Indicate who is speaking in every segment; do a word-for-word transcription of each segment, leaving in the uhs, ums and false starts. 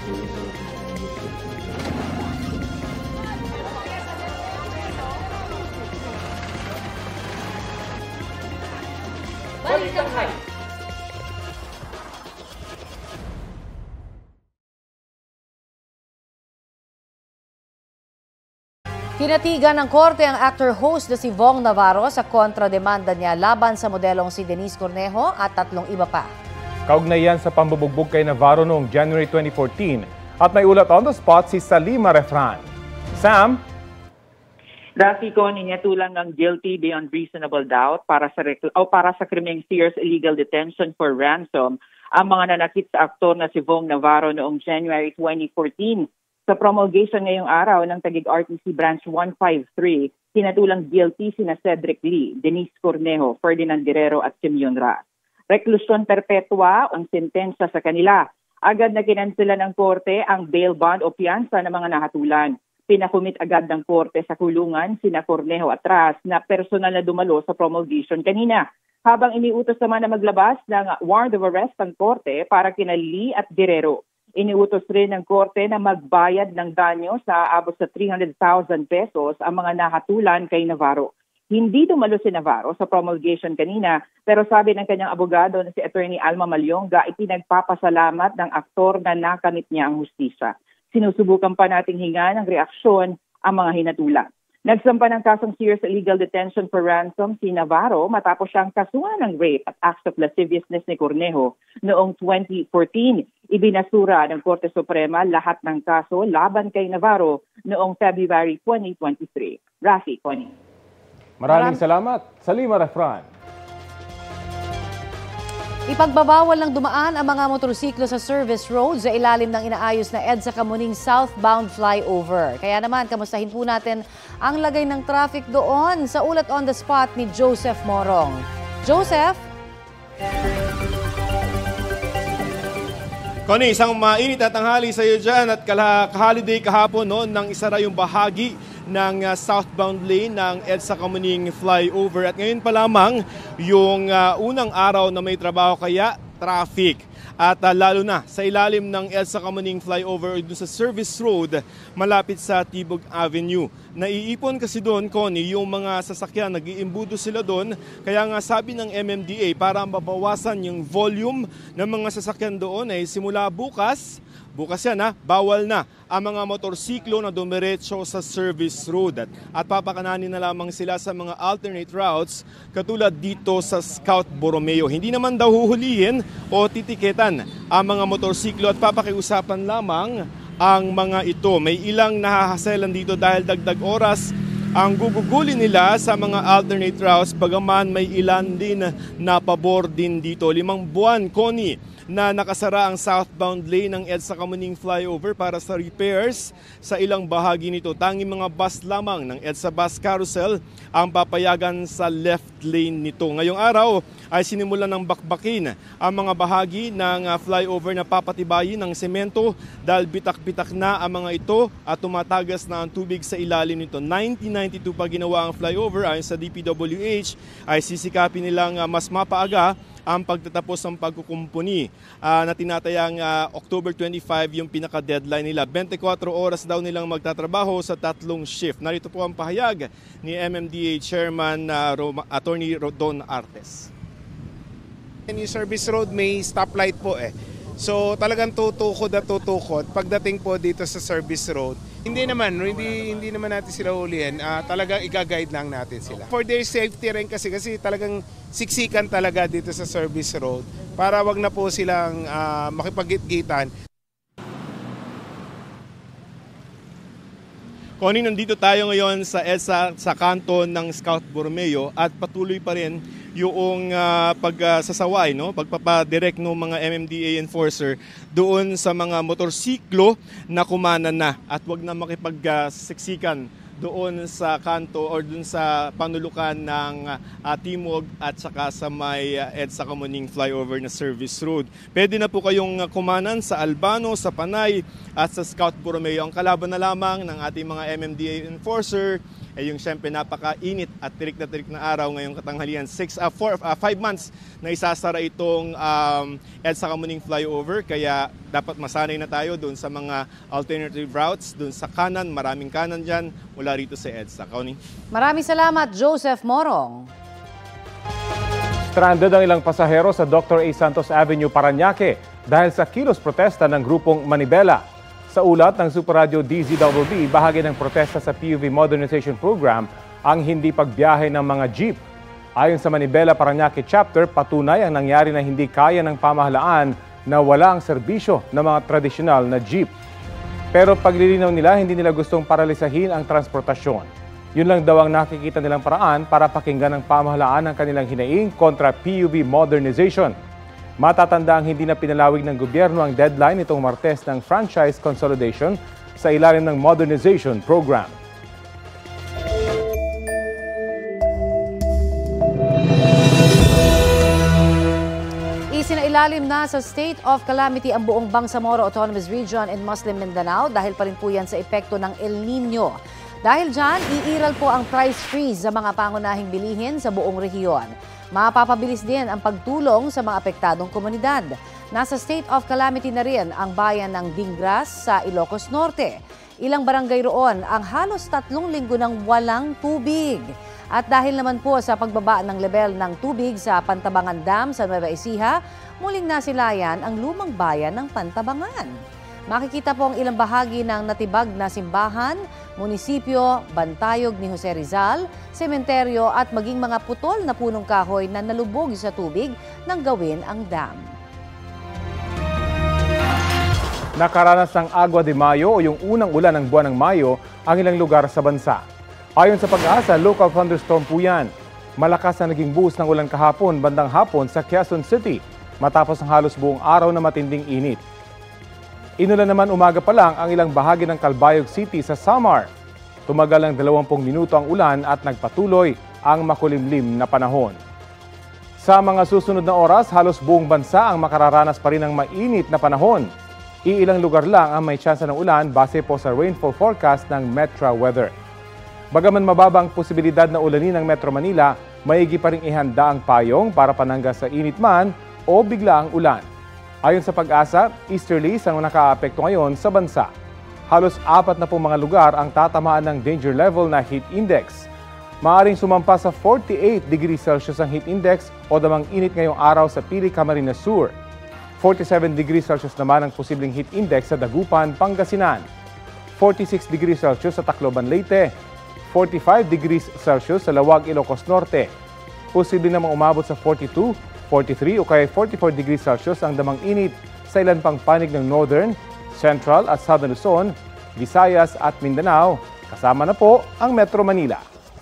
Speaker 1: Balitang High.
Speaker 2: Kinatigan ng korte ang actor-host na si Vong Navarro sa kontrademanda niya laban sa modelong si Denise Cornejo at tatlong iba pa.
Speaker 3: Kaugnay yan sa pambubugbog kay Navarro noong January twenty fourteen at may ulat on the spot si Salima Refran. Sam?
Speaker 4: Rafi ko, ninyatulang ng guilty beyond reasonable doubt para sa o para sa krimeng fierce illegal detention for ransom ang mga nanakit sa aktor na si Vong Navarro noong January twenty fourteen. Sa promulgation ngayong araw ng Taguig R T C Branch one fifty-three, hinatulang guilty sina Cedric Lee, Denise Cornejo, Ferdinand Guerrero at Simeon Ras. Reklusyon perpetua ang sentensya sa kanila. Agad na kinansela ng korte ang bail bond o piyansa ng mga nahatulan. Pinakumit agad ng korte sa kulungan sina Cornejo at Ras na personal na dumalo sa promulgation kanina. Habang iniutos naman na maglabas ng warrant of arrest ang korte para kina Lee at Guerrero. Iniutos rin ng korte na magbayad ng danyo sa abot sa three hundred thousand pesos ang mga nahatulan kay Navarro. Hindi dumalo si Navarro sa promulgation kanina, pero sabi ng kanyang abogado na si Attorney Alma Malyonga, ipinagpapasalamat ng aktor na nakamit niya ang hustisya. Sinusubukan pa nating hinga ng reaksyon ang mga hinatulan. Nagsampa ng kasong serious illegal detention for ransom si Navarro matapos siyang kasuhan ng rape at acts of lasciviousness ni Cornejo noong twenty fourteen. Ibinasura ng Korte Suprema lahat ng kaso laban kay Navarro noong February twenty twenty-three. Rafi, Connie.
Speaker 3: Maraming salamat, Salima Refran.
Speaker 2: Ipagbabawal ng dumaan ang mga motorsiklo sa service road sa ilalim ng inaayos na EDSA Kamuning southbound flyover. Kaya naman, kamustahin po natin ang lagay ng traffic doon sa ulat on the spot ni Joseph Morong. Joseph?
Speaker 5: Connie, isang mainit na tanghali sa iyo dyan at kaholiday kahapon noon nang isara yung bahagi ng uh, southbound lane ng EDSA Kamuning flyover. At ngayon pa lamang yung uh, unang araw na may trabaho kaya traffic. At uh, lalo na sa ilalim ng EDSA Kamuning flyover dun sa service road malapit sa Tibog Avenue. Naiipon kasi doon, Connie, yung mga sasakyan, nag-iimbudo sila doon. Kaya nga sabi ng M M D A para mabawasan yung volume ng mga sasakyan doon ay simula bukas, Bukas yan ha, bawal na ang mga motorsiklo na dumiretso sa service road at, at papakananin na lamang sila sa mga alternate routes katulad dito sa Scout Borromeo. Hindi naman daw huhulihin o titiketan ang mga motorsiklo at papakiusapan lamang ang mga ito. May ilang nahahaselan dito dahil dagdag oras ang gugugulin nila sa mga alternate routes bagaman may ilan din na pabor din dito. Limang buwan, Connie, na nakasara ang southbound lane ng EDSA Kamuning flyover para sa repairs sa ilang bahagi nito. Tanging mga bus lamang ng EDSA Bus Carousel ang papayagan sa left lane nito. Ngayong araw ay sinimulan ng bakbakin ang mga bahagi ng flyover na papatibayin ng semento dahil bitak-bitak na ang mga ito at tumatagas na ang tubig sa ilalim nito. nineteen ninety-two pa ginawa ang flyover ayon sa D P W H ay sisikapin nilang mas mapaaga ang pagtatapos ng pagkukumpuni uh, na tinatayang uh, October twenty-five yung pinaka-deadline nila. twenty-four oras daw nilang magtatrabaho sa tatlong shift. Narito po ang pahayag ni M M D A Chairman uh, Roma, Attorney Rodon Artes.
Speaker 6: Yung service road may stoplight po eh. So talagang tutukod at tutukod pagdating po dito sa service road. Hindi naman, hindi hindi naman natin sila hulihin. Uh, talagang i-guide lang natin sila. For their safety rin kasi kasi talagang siksikan talaga dito sa service road para wag na po silang uh, makipagitgitan.
Speaker 5: Connie, nandito tayo ngayon sa EDSA sa kanto ng Scout Borromeo at patuloy pa rin yung uh, pagsasaway, uh, no? Pagpapadirect ng mga M M D A enforcer doon sa mga motorsiklo na kumana na at wag na makipagsiksikan uh, doon sa kanto or doon sa panulukan ng uh, Timog at saka sa may uh, EDSA Kamuning flyover na service road. Pwede na po kayong uh, kumanan sa Albano, sa Panay at sa Scout Borromeo. Ang kalaban na lamang ng ating mga M M D A enforcer eh yung syempre napakainit at tirik na tirik na araw ngayong katanghalian. Six, uh, four, uh, five months na isasara itong um, EDSA Kamuning Flyover, kaya dapat masanay na tayo doon sa mga alternative routes, doon sa kanan, maraming kanan dyan mula rito sa EDSA. Connie?
Speaker 2: Maraming salamat, Joseph Morong.
Speaker 3: Stranded ang ilang pasahero sa Doctor A. Santos Avenue, Parañaque dahil sa kilos protesta ng grupong Manibela. Sa ulat ng Super Radio D Z W B, bahagi ng protesta sa P U V Modernization Program ang hindi pagbiyahe ng mga jeep. Ayon sa Manibela Parañaque Chapter, patunay ang nangyari na hindi kaya ng pamahalaan na wala ang serbisyo ng mga tradisyonal na jeep. Pero paglilinaw nila, hindi nila gustong paralisahin ang transportasyon. Yun lang daw ang nakikita nilang paraan para pakinggan ng pamahalaan ang kanilang hinaing kontra P U V modernization. Matatanda ang hindi na pinalawig ng gobyerno ang deadline itong Martes ng franchise consolidation sa ilalim ng modernization program.
Speaker 2: Isinailalim na sa state of calamity ang buong Bangsamoro Autonomous Region in Muslim Mindanao dahil pa rin po yan sa epekto ng El Nino. Dahil dyan, iiral po ang price freeze sa mga pangunahing bilihin sa buong rehiyon. Mapapabilis din ang pagtulong sa mga apektadong komunidad. Nasa state of calamity na rin ang bayan ng Dingras sa Ilocos Norte. Ilang barangay roon ang halos tatlong linggo ng walang tubig. At dahil naman po sa pagbaba ng level ng tubig sa Pantabangan Dam sa Nueva Ecija, muling nasilayan ang lumang bayan ng Pantabangan. Makikita po ang ilang bahagi ng natibag na simbahan, munisipyo, bantayog ni Jose Rizal, sementeryo at maging mga putol na punong kahoy na nalubog sa tubig nang gawin ang dam.
Speaker 3: Nakaranas ng Agua de Mayo o yung unang ulan ng buwan ng Mayo ang ilang lugar sa bansa. Ayon sa Pag-asa, local thunderstorm po yan. Malakas na naging buhos ng ulan kahapon bandang hapon sa Quezon City matapos ang halos buong araw na matinding init. Inulan naman umaga pa lang ang ilang bahagi ng Calbayog City sa Samar. Tumagal ng dalawampung minuto ang ulan at nagpatuloy ang makulimlim na panahon. Sa mga susunod na oras, halos buong bansa ang makararanas pa rin ng mainit na panahon. Iilang lugar lang ang may tsansa ng ulan base po sa rainfall forecast ng Metra Weather. Bagaman mababa ang posibilidad na ulanin ng Metro Manila, maigi pa rin ihanda ang payong para panangga sa init man o bigla ang ulan. Ayon sa Pag-asa, easterlies ang nakaapekto ngayon sa bansa. Halos apat na pong mga lugar ang tatamaan ng danger level na heat index. Maaring sumampa sa forty-eight degrees Celsius ang heat index o damang init ngayong araw sa Pili, Camarines Sur. forty-seven degrees Celsius naman ang posibleng heat index sa Dagupan, Pangasinan. forty-six degrees Celsius sa Tacloban, Leyte. forty-five degrees Celsius sa Lawag, Ilocos Norte. Posible namang umabot sa forty-two, forty-three o kaya forty-four degrees Celsius ang damang init sa ilan pang panig ng Northern, Central at Southern Luzon, Visayas at Mindanao. Kasama na po ang Metro Manila.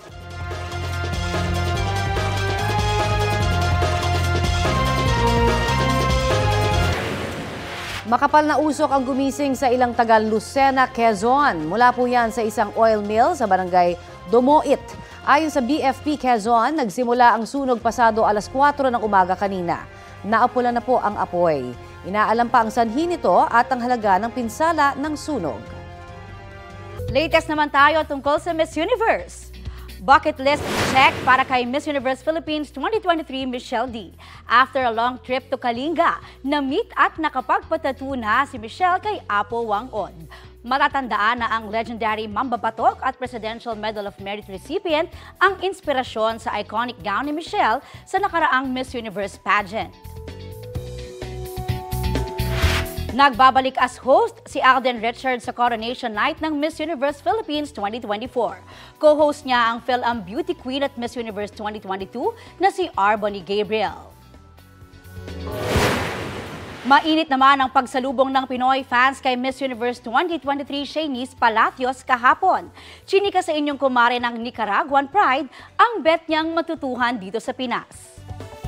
Speaker 2: Makapal na usok ang gumising sa ilang taga Lucena, Quezon. Mula po yan sa isang oil mill sa barangay Domoit. Ayon sa B F P Quezon, nagsimula ang sunog pasado alas kwatro ng umaga kanina. Naapula na po ang apoy. Inaalam pa ang sanhi nito at ang halaga ng pinsala ng sunog.
Speaker 1: Latest naman tayo tungkol sa Miss Universe. Bucket list check para kay Miss Universe Philippines twenty twenty-three Michelle D. After a long trip to Kalinga, na-meet at nakapagpatattoo na si Michelle kay Apo Wang-on. Matatandaan na ang legendary mambabatok at Presidential Medal of Merit recipient ang inspirasyon sa iconic gown ni Michelle sa nakaraang Miss Universe pageant. Nagbabalik as host si Alden Richards sa Coronation Night ng Miss Universe Philippines twenty twenty-four. Co-host niya ang Phil-Am Beauty Queen at Miss Universe twenty twenty-two na si Arbony Gabriel. Mainit naman ang pagsalubong ng Pinoy fans kay Miss Universe twenty twenty-three Shanice Palacios kahapon. Chinika sa inyong kumare ng Nicaraguan Pride ang bet niyang matutuhan dito sa Pinas.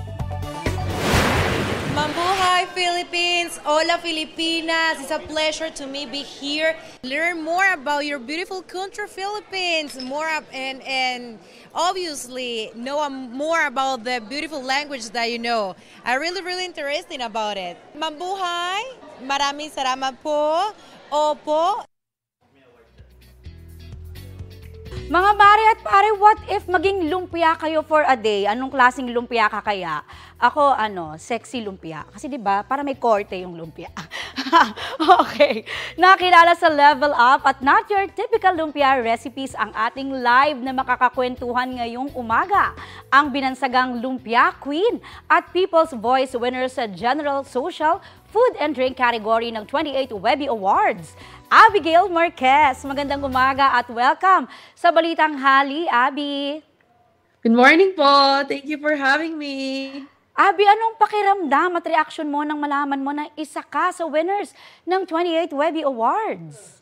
Speaker 7: Mabuhay Philippines! Hola Filipinas! It's a pleasure to me be here. Learn more about your beautiful country, Philippines. More up and and obviously know more about the beautiful language that you know. I really really interested about it. Mabuhay! Maraming salamat po. Opo.
Speaker 1: Mga mare at pare, what if maging lumpia kayo for a day? Anong klaseng lumpia ka kaya? Ako, ano, sexy lumpia. Kasi di ba para may korte yung lumpia. Okay. Nakilala sa Level Up at Not Your Typical Lumpia Recipes ang ating live na makakakwentuhan ngayong umaga. Ang binansagang Lumpia Queen at People's Voice winner sa General Social Food and Drink category ng twenty-eighth Webby Awards. Abigail Marquez, magandang umaga at welcome sa Balitang Hali, Abby.
Speaker 8: Good morning po. Thank you for having me.
Speaker 1: Abby, anong pakiramdam at reaction mo nang malaman mo na isa ka sa winners ng twenty-eighth Webby Awards?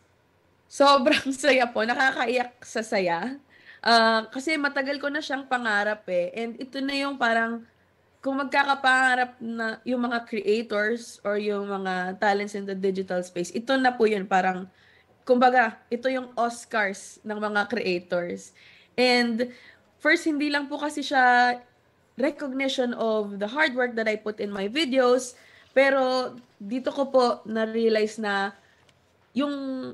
Speaker 8: Sobrang saya po. Nakakaiyak sa saya. Uh, kasi matagal ko na siyang pangarap eh. And ito na yung parang kung magkakapangarap na yung mga creators or yung mga talents in the digital space, ito na po yun. Parang, kumbaga, ito yung Oscars ng mga creators. And first, hindi lang po kasi siya recognition of the hard work that I put in my videos, pero dito ko po na-realize na yung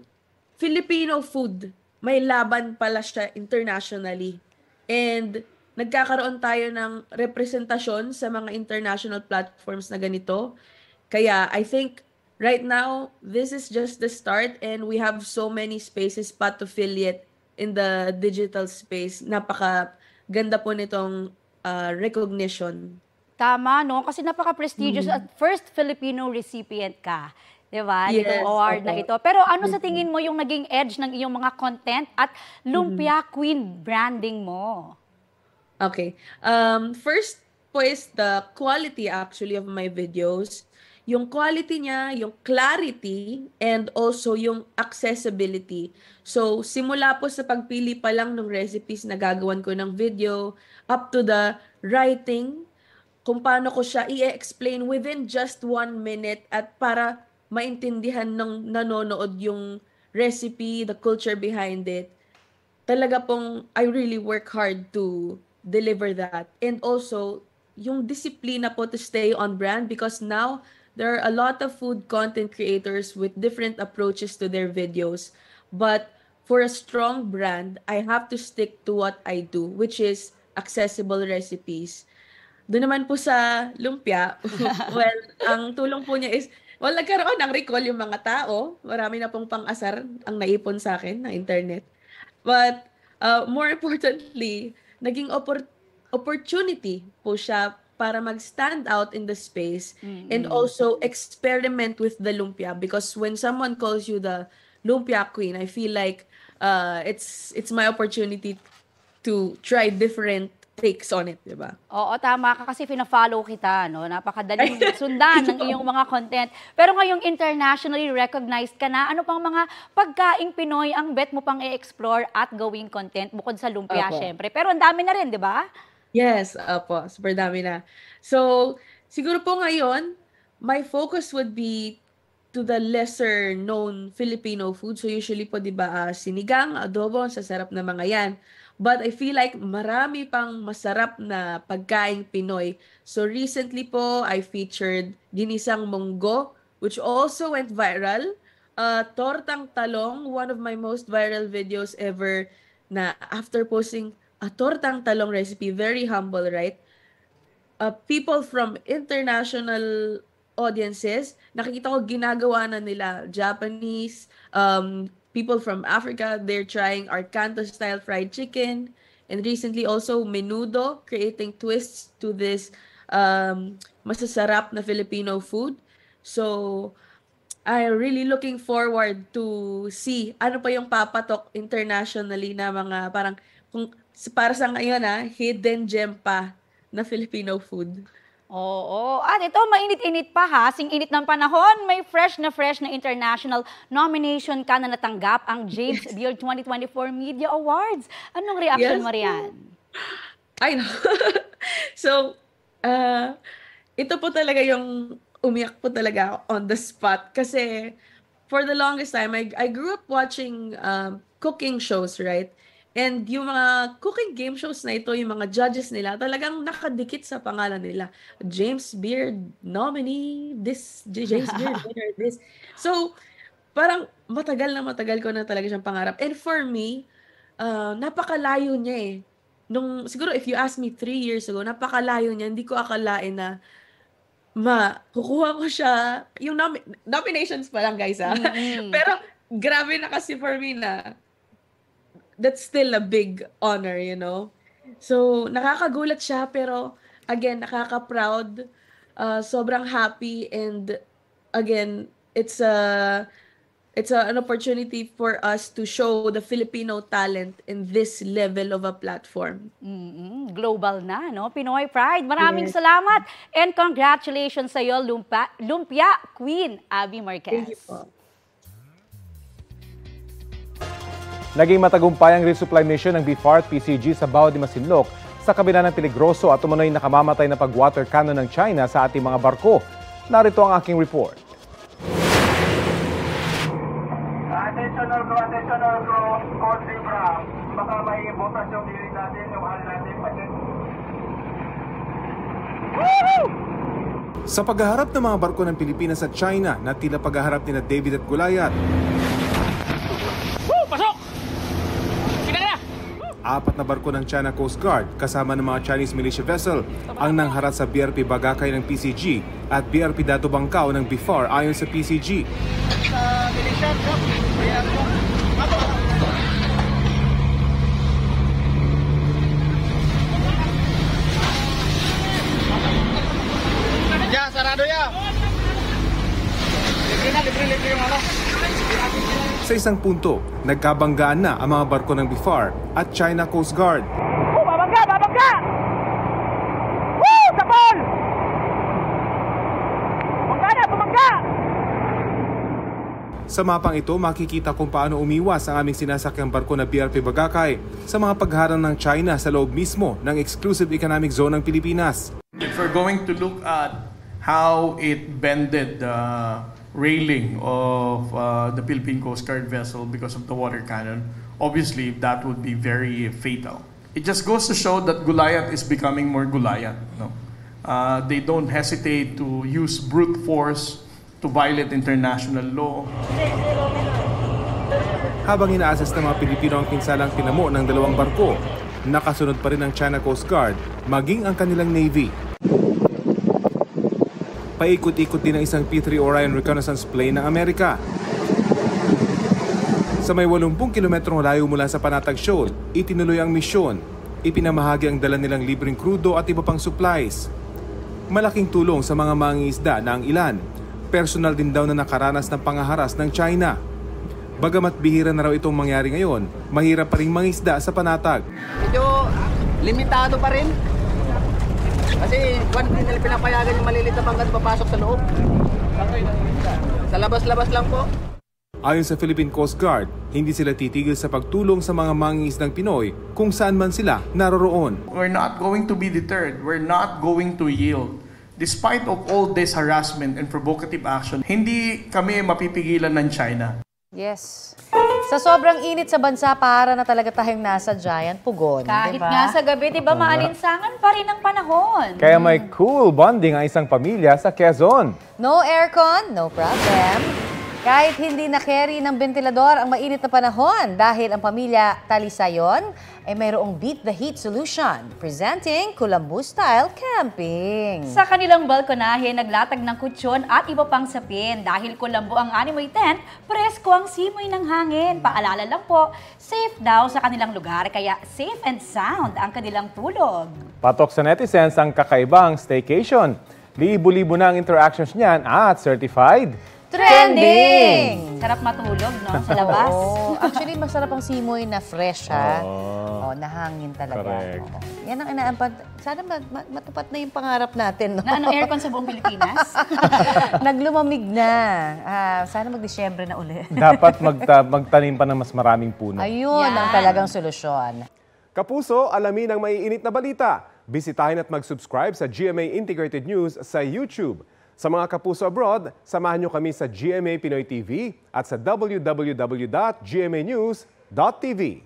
Speaker 8: Filipino food, may laban pala siya internationally. And nagkakaroon tayo ng representasyon sa mga international platforms na ganito. Kaya I think right now, this is just the start and we have so many spaces pa to fill yet in the digital space. Napaka-ganda po nitong uh, recognition.
Speaker 1: Tama, no? Kasi napaka-prestigious at first Filipino recipient ka. Diba?
Speaker 8: Yes,
Speaker 1: Itong award
Speaker 8: opo.
Speaker 1: na ito. Pero ano sa tingin mo yung naging edge ng iyong mga content at Lumpia Queen branding mo?
Speaker 8: Okay. Um, first po is the quality actually of my videos. Yung quality niya, yung clarity, and also yung accessibility. So, simula po sa pagpili pa lang ng recipes na gagawan ko ng video, up to the writing, kung paano ko siya i-explain within just one minute at para maintindihan ng nanonood yung recipe, the culture behind it. Talaga pong I really work hard to deliver that. And also, yung disiplina po to stay on brand because now there are a lot of food content creators with different approaches to their videos. But for a strong brand, I have to stick to what I do, which is accessible recipes. Doon naman po sa lumpia, well, ang tulong po niya is, well, nagkaroon ng recall yung mga tao. Marami na pong pang-asar ang naipon sa akin na internet. But uh, more importantly, naging oppor- opportunity po siya para mag-stand out in the space mm-hmm. and also experiment with the lumpia because when someone calls you the lumpia queen, I feel like uh, it's it's my opportunity to try different takes on it, di ba?
Speaker 1: Oo, tama ka kasi fina-follow kita, no? Napakadaling sundan ng iyong mga content. Pero ngayong internationally recognized ka na, ano pang mga pagkaing Pinoy ang bet mo pang i-explore at gawing content bukod sa lumpia,
Speaker 8: Opo.
Speaker 1: syempre. Pero ang dami na rin, di ba?
Speaker 8: Yes, opo, super dami na. So, siguro po ngayon, my focus would be to the lesser known Filipino food. So usually po, di ba, uh, sinigang, adobo, ang sasarap na mga yan. But I feel like marami pang masarap na pagkaing Pinoy. So recently po, I featured ginisang munggo, which also went viral. Uh, tortang talong, one of my most viral videos ever na after posting a tortang talong recipe, very humble, right? Uh, people from international audiences, nakikita ko ginagawa na nila Japanese, um, people from Africa, they're trying our Canto-style fried chicken. And recently also, menudo, creating twists to this um, masasarap na Filipino food. So, I'm really looking forward to see ano pa yung papatok internationally na mga parang, kung, para sa ngayon ha, hidden gem pa na Filipino food.
Speaker 1: Oo. At ito, mainit-init pa ha. Sing-init ng panahon, may fresh na fresh na international nomination ka na natanggap ang James Beard twenty twenty-four Media Awards. Anong reaction
Speaker 8: Yes.
Speaker 1: mo riyan?
Speaker 8: I know. So, uh, ito po talaga yung umiyak po talaga ako on the spot. Kasi for the longest time, I, I grew up watching um, cooking shows, right? And yung mga cooking game shows na ito, yung mga judges nila, talagang nakadikit sa pangalan nila. James Beard nominee, this, James Beard winner, this. So, parang matagal na matagal ko na talaga siyang pangarap. And for me, uh, napakalayo niya eh. Nung, siguro if you ask me three years ago, napakalayo niya. Hindi ko akalain na ma, kukuha ko siya. Yung nom- nominations pa lang, guys, ha? Mm-hmm. Pero, grabe na kasi for me na that's still a big honor, you know? So, nakakagulat siya, pero, again, nakaka-proud. Uh, sobrang happy, and, again, it's a... It's a, an opportunity for us to show the Filipino talent in this level of a platform.
Speaker 1: Mm-hmm. Global na, no? Pinoy Pride. Maraming
Speaker 8: Yes.
Speaker 1: salamat and congratulations sa iyo, Lumpia, Lumpia Queen Abby Marquez.
Speaker 8: Thank you po.
Speaker 3: Naging matagumpay ang resupply mission ng B F A R T P C G sa Bao de Masinloc sa kabila ng peligroso at umano'y nakamamatay na pag-water cannon ng China sa ating mga barko. Narito ang aking report.
Speaker 9: Attention all crew, attention all crew, Code Zebra. Baka may butas yung dili natin, yung mahal natin.
Speaker 3: Sa paghaharap ng mga barko ng Pilipinas at China na tila paghaharap ni na David at Goliath.
Speaker 9: Woo! Pasok! Sina na!
Speaker 3: Apat na barko ng China Coast Guard kasama ng mga Chinese militia vessel ang nangharap sa B R P Bagakay ng P C G at B R P Dato Bangkao ng B F A R ayon sa P C G.
Speaker 9: Sa militia, ya, sarado ya. Libre na, libre, libre yung ano.
Speaker 3: Sa isang punto, nagkabanggaan na ang mga barko ng B F A R at China Coast Guard.
Speaker 9: Oh, babangga, babangga! Woo! Sapol! Bangga na, bumangga!
Speaker 3: Sa mapang ito, makikita kung paano umiwas ang aming sinasakyang barko na B R P Bagakay sa mga pagharang ng China sa loob mismo ng Exclusive Economic Zone ng Pilipinas.
Speaker 10: If we're going to look at how it bended the railing of uh, the Philippine Coast Guard vessel because of the water cannon, obviously that would be very fatal. It just goes to show that Goliath is becoming more Goliath. No? Uh, they don't hesitate to use brute force to violate international law.
Speaker 3: Habang inaasas ng mga Pilipino ang pinsalang tinamo ng dalawang barko, nakasunod pa rin ang China Coast Guard, maging ang kanilang Navy. Paikot-ikot din ang isang P three Orion reconnaissance plane ng Amerika. Sa may walumpung kilometrong layo mula sa Panatag Shoal, itinuloy ang misyon. Ipinamahagi ang dala nilang libreng krudo at iba pang supplies. Malaking tulong sa mga mangingisda na ang ilan. Personal din daw na nakaranas ng pangaharas ng China. Bagamat bihira na raw itong mangyari ngayon, mahirap pa rin mangisda sa Panatag.
Speaker 11: Medyo limitado pa rin. Kasi kung hindi nila pinapayagan yung malilit na pangkat papasok sa loob. Sa labas-labas lang po.
Speaker 3: Ayon sa Philippine Coast Guard, hindi sila titigil sa pagtulong sa mga mangingisdang Pinoy kung saan man sila naroroon.
Speaker 10: We're not going to be deterred. We're not going to yield. Despite of all this harassment and provocative action, hindi kami mapipigilan ng China.
Speaker 2: Yes. Sa sobrang init sa bansa, para na talaga tayong nasa giant pugon.
Speaker 1: Kahit
Speaker 2: diba?
Speaker 1: nga sa gabi, di ba, maalinsangan pa rin ang panahon.
Speaker 3: Kaya may cool bonding ang isang pamilya sa Quezon.
Speaker 2: No aircon, no problem. Kahit hindi na-carry ng ventilador ang mainit na panahon dahil ang pamilya Talisayon ay mayroong Beat the Heat solution, presenting Kulambu Style Camping.
Speaker 1: Sa kanilang balkonahe, naglatag ng kutsyon at iba pang sapin. Dahil Kulambu ang animoy tent, presko ang simoy ng hangin. Paalala lang po, safe daw sa kanilang lugar, kaya safe and sound ang kanilang tulog.
Speaker 3: Patok sa netizens ang kakaibang staycation. Libo-libo na ang interactions niyan at certified
Speaker 2: Trending!
Speaker 1: Sarap matulog, no? Sa labas.
Speaker 2: Oo. Actually, masarap ang simoy na fresh, ha?
Speaker 3: Oh.
Speaker 2: Oh, nahangin talaga.
Speaker 3: Correct.
Speaker 2: Oo. Yan ang inaampan. Sana mat- mat- matupad na yung pangarap natin, no?
Speaker 1: Na anong aircon sa buong Pilipinas?
Speaker 2: Naglumamig na. Ah, sana mag-Disyembre na uli.
Speaker 3: Dapat magta- magtanim pa ng mas maraming puno.
Speaker 2: Ayun
Speaker 1: Yan.
Speaker 2: ang talagang solusyon.
Speaker 3: Kapuso, alamin ang maiinit na balita. Bisitahin at mag-subscribe sa G M A Integrated News sa YouTube. Sa mga kapuso abroad, samahan nyo kami sa G M A Pinoy T V at sa w w w dot g m a news dot t v.